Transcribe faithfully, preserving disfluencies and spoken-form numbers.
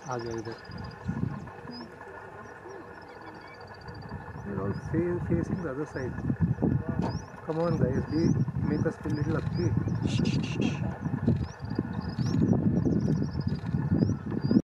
आ गया इधर. They're all fa- facing the other side. Come on, guys, be make us feel little lucky.